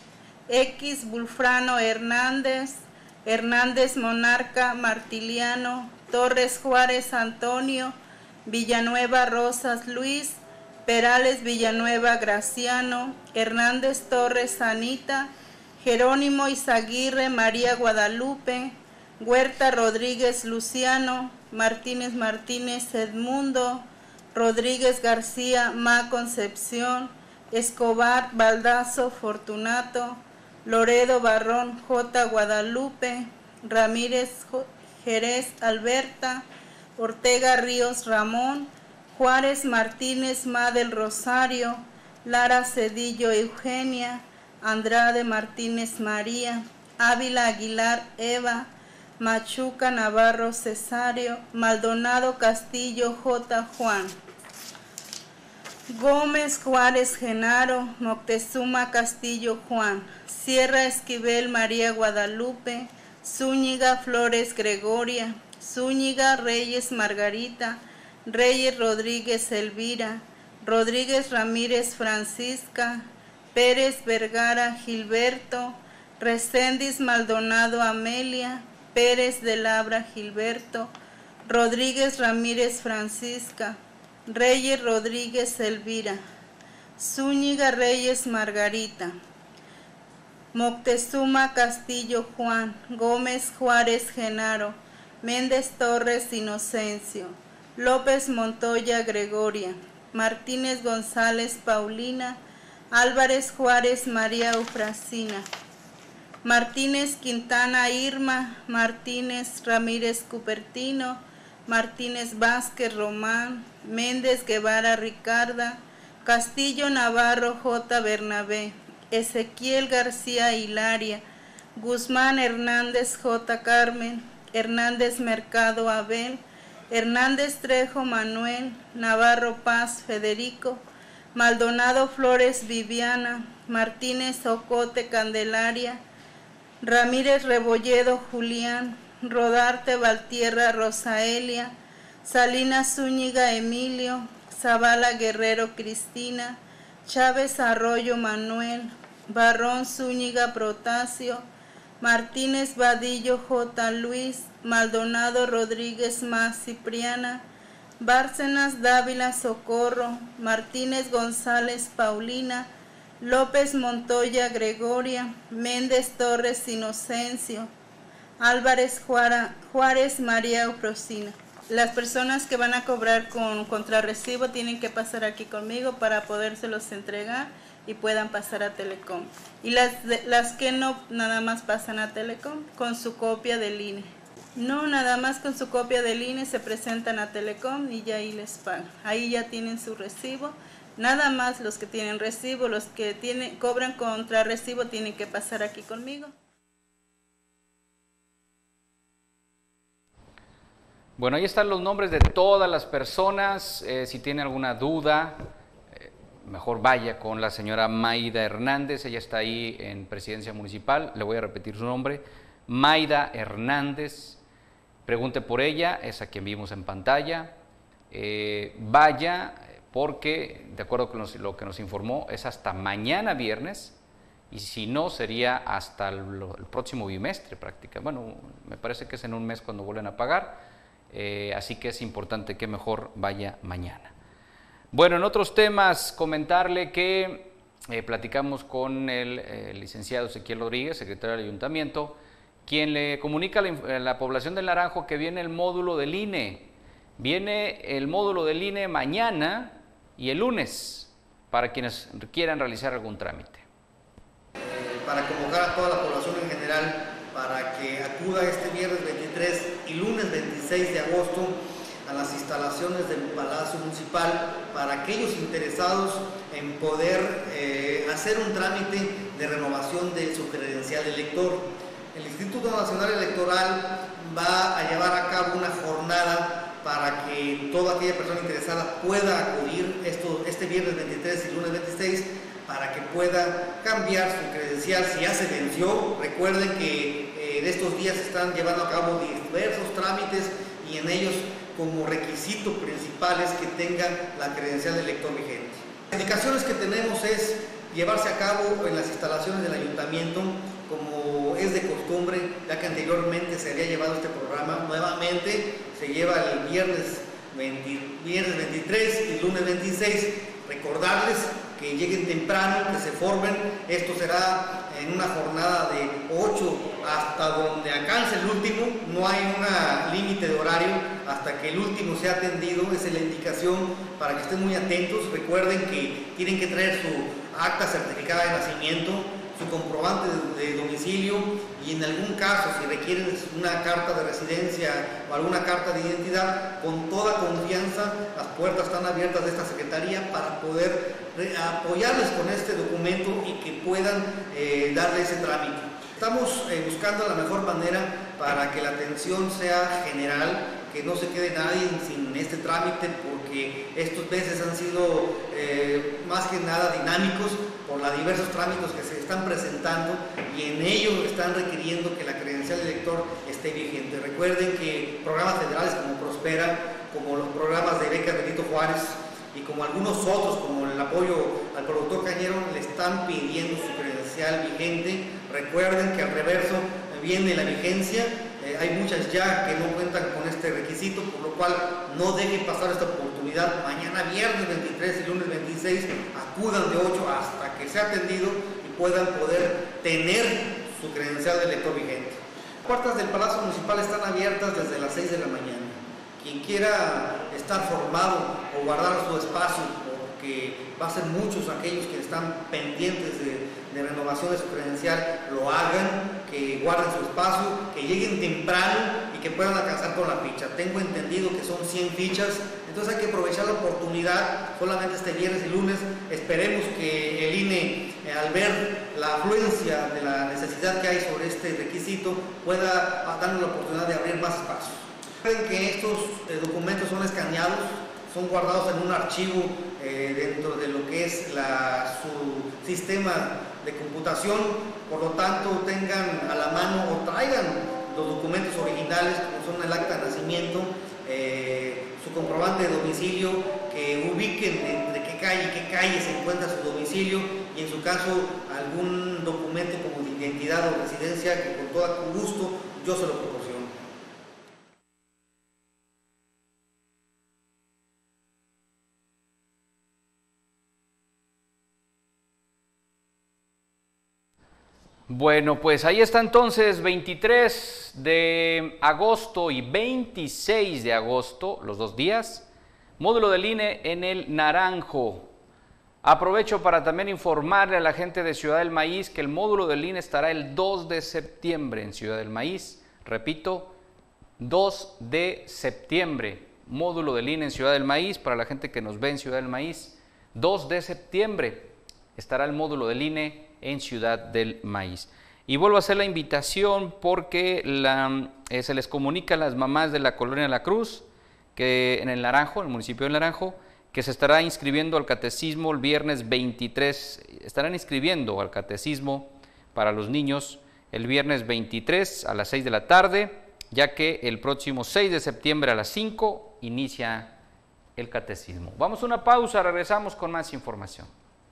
X Bulfrano Hernández, Hernández Monarca Martiliano, Torres Juárez Antonio, Villanueva Rosas Luis, Perales Villanueva Graciano, Hernández Torres Anita, Jerónimo Izaguirre María Guadalupe, Huerta Rodríguez Luciano, Martínez Martínez Edmundo, Rodríguez García Ma Concepción, Escobar Baldazo Fortunato, Loredo Barrón J. Guadalupe, Ramírez Jerez Alberta, Ortega Ríos Ramón, Juárez Martínez Ma del Rosario, Lara Cedillo Eugenia, Andrade Martínez María, Ávila Aguilar Eva, Machuca Navarro Cesario, Maldonado Castillo J. Juan, Gómez Juárez Genaro, Moctezuma Castillo Juan, Sierra Esquivel María Guadalupe, Zúñiga Flores Gregoria, Zúñiga Reyes Margarita, Reyes Rodríguez Elvira, Rodríguez Ramírez Francisca, Pérez Vergara Gilberto, Reséndiz Maldonado Amelia, Pérez de Labra Gilberto, Rodríguez Ramírez Francisca, Reyes Rodríguez Elvira, Zúñiga Reyes Margarita, Moctezuma Castillo Juan, Gómez Juárez Genaro, Méndez Torres Inocencio, López Montoya Gregoria, Martínez González Paulina, Álvarez Juárez María Eufrasina, Martínez Quintana Irma, Martínez Ramírez Cupertino, Martínez Vázquez Román, Méndez Guevara Ricarda, Castillo Navarro J. Bernabé, Ezequiel García Hilaria, Guzmán Hernández J. Carmen, Hernández Mercado Abel, Hernández Trejo Manuel, Navarro Paz Federico, Maldonado Flores Viviana, Martínez Ocote Candelaria, Ramírez Rebolledo Julián, Rodarte Valtierra Rosaelia, Salinas Zúñiga Emilio, Zavala Guerrero Cristina, Chávez Arroyo Manuel, Barrón Zúñiga Protasio, Martínez Vadillo J. Luis, Maldonado Rodríguez Más Cipriana, Bárcenas Dávila Socorro, Martínez González Paulina, López Montoya Gregoria, Méndez Torres Inocencio, Álvarez Juárez María Eufrosina. Las personas que van a cobrar con contrarrecibo tienen que pasar aquí conmigo para podérselos entregar y puedan pasar a Telecom. Y las que no, nada más pasan a Telecom con su copia del INE. No, nada más con su copia del INE se presentan a Telecom y ya ahí les pagan. Ahí ya tienen su recibo. Nada más los que tienen recibo, los que cobran contra recibo tienen que pasar aquí conmigo. Bueno, ahí están los nombres de todas las personas. Si tienen alguna duda, mejor vaya con la señora Maida Hernández, ella está ahí en Presidencia Municipal, le voy a repetir su nombre, Maida Hernández, pregunte por ella, es a quien vimos en pantalla, vaya porque, de acuerdo con lo que nos informó, es hasta mañana viernes, y si no sería hasta el próximo bimestre prácticamente. Bueno, me parece que es en un mes cuando vuelven a pagar, así que es importante que mejor vaya mañana. Bueno, en otros temas, comentarle que platicamos con el licenciado Ezequiel Rodríguez, secretario del Ayuntamiento, quien le comunica a la población del Naranjo que viene el módulo del INE. Viene el módulo del INE mañana y el lunes, para quienes quieran realizar algún trámite. Para convocar a toda la población en general para que acuda este viernes 23 y lunes 26 de agosto a las instalaciones del Palacio Municipal para aquellos interesados en poder hacer un trámite de renovación de su credencial de elector. El Instituto Nacional Electoral va a llevar a cabo una jornada para que toda aquella persona interesada pueda acudir este viernes 23 y lunes 26 para que pueda cambiar su credencial si ya se venció. Recuerden que en estos días se están llevando a cabo diversos trámites y en ellos como requisito principal es que tengan la credencial de elector vigente. Las indicaciones que tenemos es llevarse a cabo en las instalaciones del ayuntamiento como es de costumbre, ya que anteriormente se había llevado este programa, nuevamente se lleva el viernes 23 y lunes 26. Recordarles que lleguen temprano, que se formen. Esto será en una jornada de 8 hasta donde alcance el último. No hay un límite de horario hasta que el último sea atendido. Esa es la indicación para que estén muy atentos. Recuerden que tienen que traer su acta certificada de nacimiento, su comprobante de domicilio y en algún caso si requieren una carta de residencia o alguna carta de identidad, con toda confianza las puertas están abiertas de esta Secretaría para poder apoyarles con este documento y que puedan darle ese trámite. Estamos buscando la mejor manera para que la atención sea general, que no se quede nadie sin este trámite, porque estos meses han sido más que nada dinámicos por los diversos trámites que se están presentando y en ello están requiriendo que la credencial de elector esté vigente. Recuerden que programas federales como Prospera, como los programas de becas Benito Juárez y como algunos otros, como el apoyo al productor cañero, le están pidiendo su credencial vigente. Recuerden que al reverso viene la vigencia. Hay muchas ya que no cuentan con este requisito, por lo cual no dejen pasar esta oportunidad. Mañana viernes 23 y lunes 26 acudan de 8 hasta que sea atendido y puedan poder tener su credencial de elector vigente. Las puertas del Palacio Municipal están abiertas desde las 6 de la mañana. Quien quiera estar formado o guardar su espacio, porque va a ser muchos aquellos que están pendientes de renovación de su credencial, lo hagan, que guarden su espacio, que lleguen temprano y que puedan alcanzar con la ficha. Tengo entendido que son 100 fichas, entonces hay que aprovechar la oportunidad solamente este viernes y lunes. Esperemos que el INE, al ver la afluencia de la necesidad que hay sobre este requisito, pueda darnos la oportunidad de abrir más espacios. Recuerden que estos documentos son escaneados, son guardados en un archivo dentro de lo que es su sistema de computación, por lo tanto tengan a la mano o traigan los documentos originales como son el acta de nacimiento, su comprobante de domicilio, que ubiquen entre qué calle se encuentra su domicilio y en su caso algún documento como de identidad o residencia que con todo gusto yo se lo proporciono. Bueno, pues ahí está entonces 23 de agosto y 26 de agosto, los 2 días, módulo del INE en el Naranjo. Aprovecho para también informarle a la gente de Ciudad del Maíz que el módulo del INE estará el 2 de septiembre en Ciudad del Maíz. Repito, 2 de septiembre, módulo del INE en Ciudad del Maíz, para la gente que nos ve en Ciudad del Maíz. 2 de septiembre estará el módulo del INE en Ciudad del Maíz. Y vuelvo a hacer la invitación porque se les comunica a las mamás de la colonia La Cruz, que en el Naranjo, en el municipio del Naranjo, que se estará inscribiendo al catecismo el viernes 23, estarán inscribiendo al catecismo para los niños el viernes 23 a las 6 de la tarde, ya que el próximo 6 de septiembre a las 5 inicia el catecismo. Vamos a una pausa, regresamos con más información.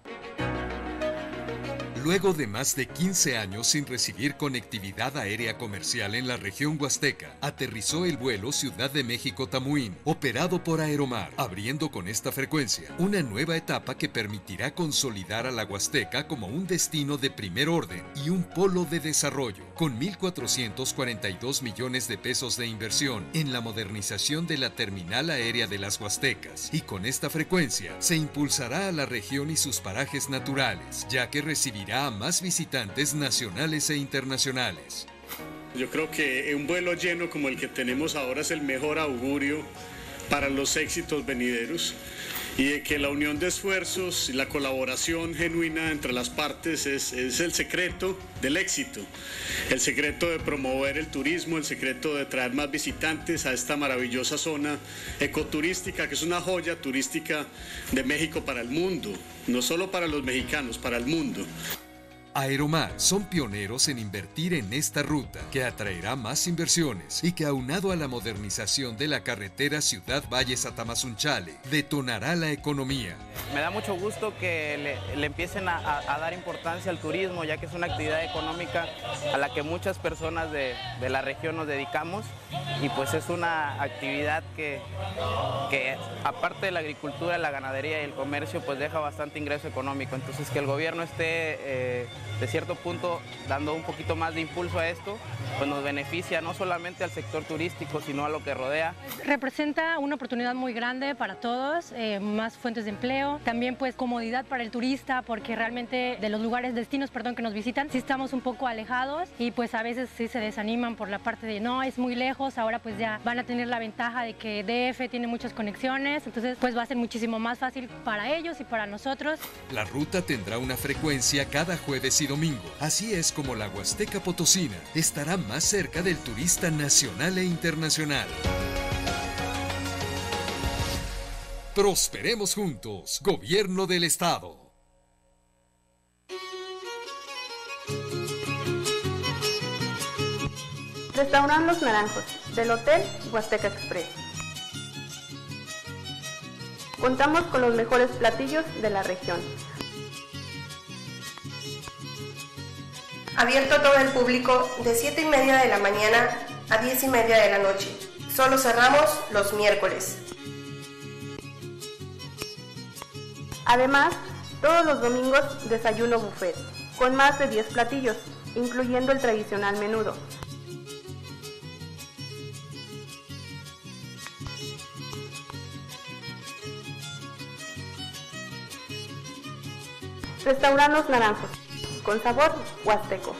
Luego de más de 15 años sin recibir conectividad aérea comercial en la región huasteca, aterrizó el vuelo Ciudad de México-Tamuín, operado por Aeromar, abriendo con esta frecuencia una nueva etapa que permitirá consolidar a la Huasteca como un destino de primer orden y un polo de desarrollo, con 1,442 millones de pesos de inversión en la modernización de la terminal aérea de las Huastecas, y con esta frecuencia se impulsará a la región y sus parajes naturales, ya que recibirá a más visitantes nacionales e internacionales. Yo creo que un vuelo lleno como el que tenemos ahora es el mejor augurio para los éxitos venideros, y de que la unión de esfuerzos y la colaboración genuina entre las partes es el secreto del éxito, el secreto de promover el turismo, el secreto de traer más visitantes a esta maravillosa zona ecoturística, que es una joya turística de México para el mundo, no solo para los mexicanos, para el mundo. Aeromar son pioneros en invertir en esta ruta, que atraerá más inversiones y que, aunado a la modernización de la carretera Ciudad Valles a Tamazunchale, detonará la economía. Me da mucho gusto que le empiecen a dar importancia al turismo, ya que es una actividad económica a la que muchas personas de la región nos dedicamos, y pues es una actividad que aparte de la agricultura, la ganadería y el comercio, pues deja bastante ingreso económico. Entonces, que el gobierno esté de cierto punto dando un poquito más de impulso a esto, pues nos beneficia no solamente al sector turístico, sino a lo que rodea. Representa una oportunidad muy grande para todos, más fuentes de empleo, también pues comodidad para el turista, porque realmente de los lugares, destinos, perdón, que nos visitan, sí estamos un poco alejados, y pues a veces sí se desaniman por la parte de no, es muy lejos. Ahora pues ya van a tener la ventaja de que DF tiene muchas conexiones, entonces pues va a ser muchísimo más fácil para ellos y para nosotros. La ruta tendrá una frecuencia cada jueves y domingo. Así es como la Huasteca Potosina estará más cerca del turista nacional e internacional. Prosperemos juntos, Gobierno del Estado. Restaurant Los Naranjos, del Hotel Huasteca Express. Contamos con los mejores platillos de la región. Abierto a todo el público de 7:30 de la mañana a 10:30 de la noche. Solo cerramos los miércoles. Además, todos los domingos desayuno buffet, con más de 10 platillos, incluyendo el tradicional menudo. Restaurant Los Naranjos, con sabor huasteco.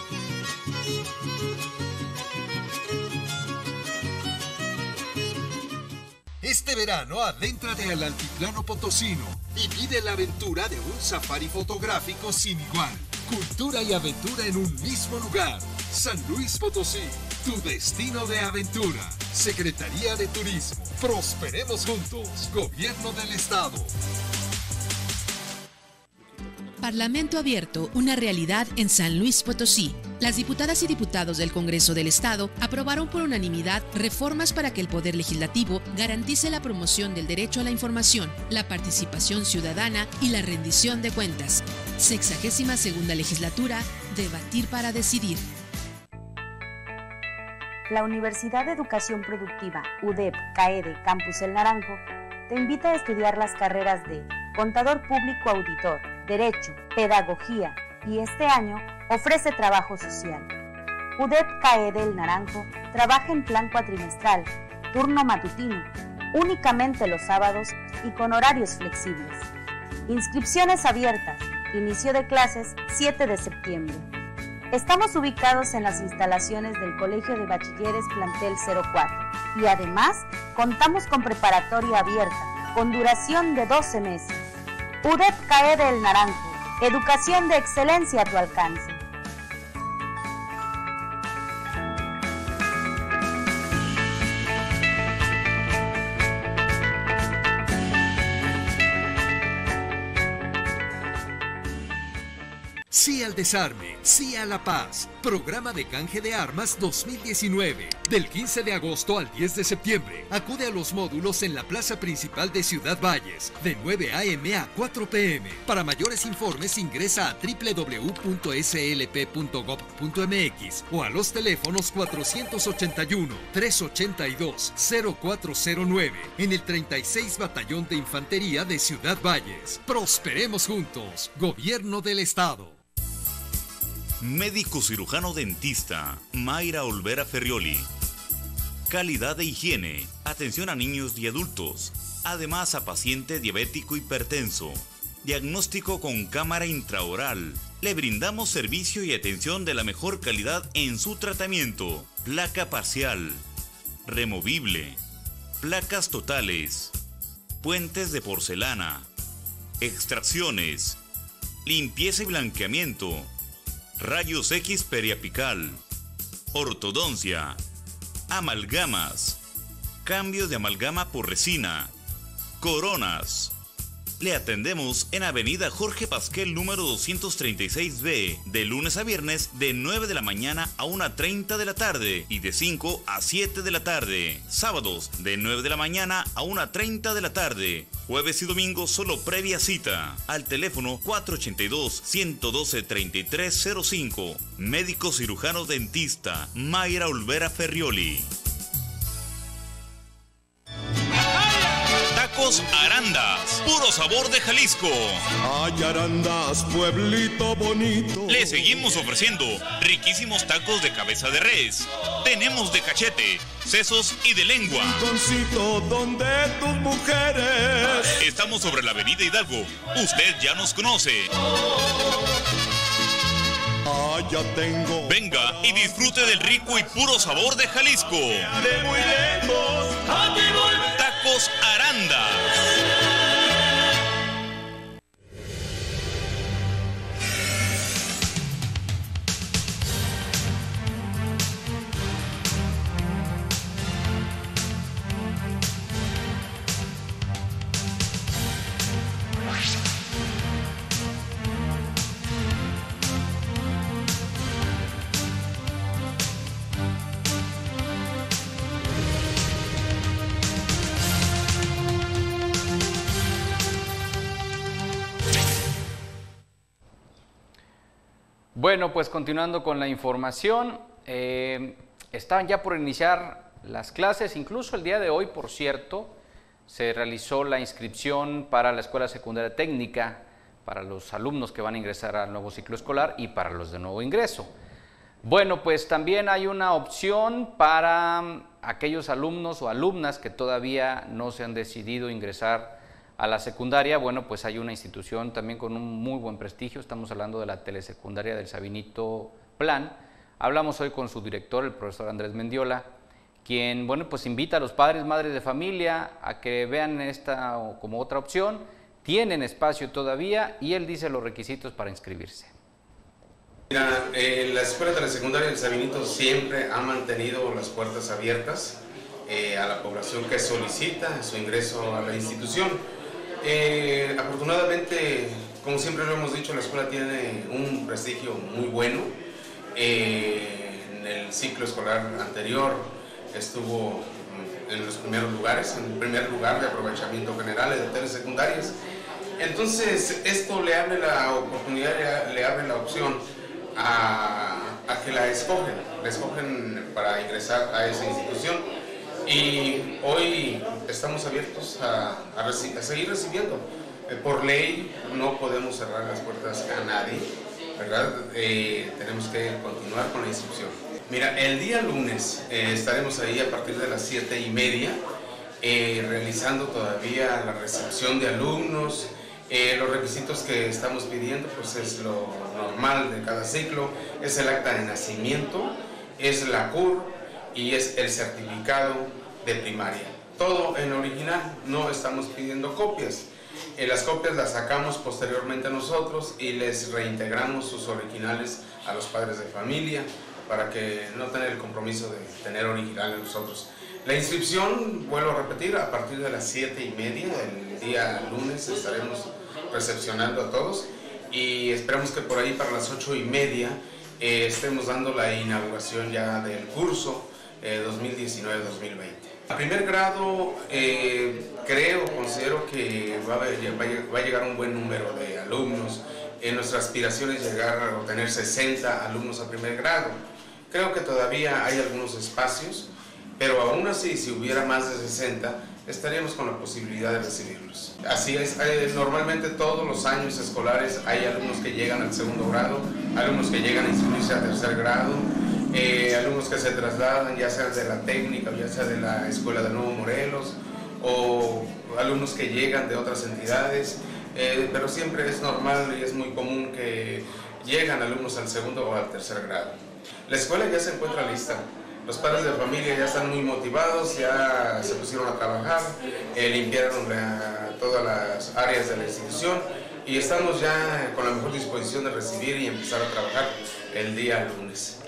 Este verano, adéntrate al altiplano potosino y vive la aventura de un safari fotográfico sin igual. Cultura y aventura en un mismo lugar. San Luis Potosí, tu destino de aventura. Secretaría de Turismo. Prosperemos juntos. Gobierno del Estado. Parlamento abierto, una realidad en San Luis Potosí. Las diputadas y diputados del Congreso del Estado aprobaron por unanimidad reformas para que el Poder Legislativo garantice la promoción del derecho a la información, la participación ciudadana y la rendición de cuentas. 62ª legislatura, debatir para decidir. La Universidad de Educación Productiva, UDEP, CAEDE, Campus El Naranjo, te invita a estudiar las carreras de Contador Público Auditor, Derecho, Pedagogía, y este año ofrece Trabajo Social. UDEP CAEDE El Naranjo trabaja en plan cuatrimestral, turno matutino, únicamente los sábados y con horarios flexibles. Inscripciones abiertas, inicio de clases 7 de septiembre. Estamos ubicados en las instalaciones del Colegio de Bachilleres Plantel 04 y además contamos con preparatoria abierta con duración de 12 meses. UDEP CAEDE El Naranjo, educación de excelencia a tu alcance. Sí al desarme, sí a la paz. Programa de canje de armas 2019. Del 15 de agosto al 10 de septiembre. Acude a los módulos en la plaza principal de Ciudad Valles, de 9 a.m. a 4 p.m. Para mayores informes ingresa a www.slp.gov.mx o a los teléfonos 481-382-0409 en el 36 Batallón de Infantería de Ciudad Valles. Prosperemos juntos. Gobierno del Estado. Médico cirujano dentista Mayra Olvera Ferrioli. Calidad de higiene, atención a niños y adultos, además a paciente diabético hipertenso. Diagnóstico con cámara intraoral. Le brindamos servicio y atención de la mejor calidad en su tratamiento. Placa parcial, removible, placas totales, puentes de porcelana, extracciones, limpieza y blanqueamiento, rayos X periapical, ortodoncia, amalgamas, cambio de amalgama por resina, coronas. Le atendemos en Avenida Jorge Pasquel número 236B, de lunes a viernes de 9 de la mañana a 1:30 de la tarde y de 5 a 7 de la tarde. Sábados de 9 de la mañana a 1:30 de la tarde. Jueves y domingos solo previa cita. Al teléfono 482-112-3305. Médico cirujano dentista Mayra Olvera Ferrioli. Tacos Arandas, puro sabor de Jalisco. Ay, Arandas, pueblito bonito. Le seguimos ofreciendo riquísimos tacos de cabeza de res. Tenemos de cachete, sesos y de lengua. Rinconcito donde tus mujeres. Estamos sobre la avenida Hidalgo. Usted ya nos conoce. Ah, ya tengo. Venga y disfrute del rico y puro sabor de Jalisco. De muy lejos, aquí voy. Tacos Arandas. Bueno, pues continuando con la información, están ya por iniciar las clases, incluso el día de hoy, por cierto, se realizó la inscripción para la Escuela Secundaria Técnica, para los alumnos que van a ingresar al nuevo ciclo escolar y para los de nuevo ingreso. Bueno, pues también hay una opción para aquellos alumnos o alumnas que todavía no se han decidido ingresar a la secundaria. Bueno, pues hay una institución también con un muy buen prestigio, estamos hablando de la Telesecundaria del Sabinito Plan. Hablamos hoy con su director, el profesor Andrés Mendiola, quien, bueno, pues invita a los padres, madres de familia a que vean esta como otra opción. Tienen espacio todavía y él dice los requisitos para inscribirse. Mira, la Escuela Telesecundaria del Sabinito siempre ha mantenido las puertas abiertas a la población que solicita su ingreso a la institución. Afortunadamente, como siempre lo hemos dicho, la escuela tiene un prestigio muy bueno. En el ciclo escolar anterior estuvo en los primeros lugares, en el primer lugar de aprovechamiento general de telesecundarias. Entonces, esto le abre la oportunidad, le abre la opción a que la escogen para ingresar a esa institución. Y hoy estamos abiertos a seguir recibiendo. Por ley no podemos cerrar las puertas a nadie, ¿verdad? Tenemos que continuar con la instrucción. Mira, el día lunes estaremos ahí a partir de las 7:30 realizando todavía la recepción de alumnos. Los requisitos que estamos pidiendo pues es lo normal de cada ciclo, es el acta de nacimiento, es la CUR y es el certificado de primaria. Todo en original, no estamos pidiendo copias. Las copias las sacamos posteriormente nosotros y les reintegramos sus originales a los padres de familia para que no tengan el compromiso de tener originales nosotros. La inscripción, vuelvo a repetir, a partir de las 7:30 del día lunes estaremos recepcionando a todos y esperamos que por ahí para las 8:30 estemos dando la inauguración ya del curso 2019-2020. A primer grado considero que va a llegar un buen número de alumnos. Nuestra aspiración es llegar a obtener 60 alumnos a primer grado. Creo que todavía hay algunos espacios, pero aún así, si hubiera más de 60, estaríamos con la posibilidad de recibirlos. Así es, normalmente todos los años escolares hay alumnos que llegan al segundo grado, alumnos que llegan a inscribirse a tercer grado, alumnos que se trasladan ya sea de la técnica o ya sea de la Escuela de Nuevo Morelos, o alumnos que llegan de otras entidades, pero siempre es normal y es muy común que llegan alumnos al segundo o al tercer grado. La escuela ya se encuentra lista. Los padres de familia ya están muy motivados, ya se pusieron a trabajar, limpiaron todas las áreas de la institución y estamos ya con la mejor disposición de recibir y empezar a trabajar el día lunes.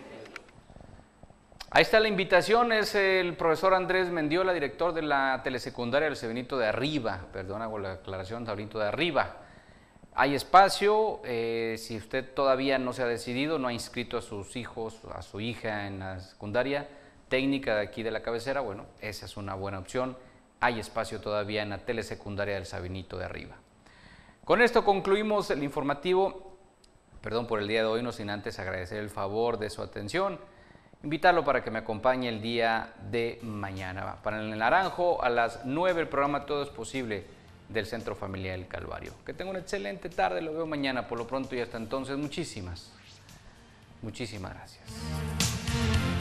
Ahí está la invitación, es el profesor Andrés Mendiola, director de la telesecundaria del Sabinito de Arriba, perdón, hago la aclaración, Sabinito de Arriba. Hay espacio, si usted todavía no se ha decidido, no ha inscrito a sus hijos, a su hija en la secundaria técnica de aquí de la cabecera, bueno, esa es una buena opción. Hay espacio todavía en la telesecundaria del Sabinito de Arriba. Con esto concluimos el informativo, perdón por el día de hoy, no sin antes agradecer el favor de su atención, invitarlo para que me acompañe el día de mañana. Para el Naranjo, a las 9 el programa Todo es Posible del Centro Familiar El Calvario. Que tenga una excelente tarde, lo veo mañana por lo pronto y hasta entonces muchísimas gracias.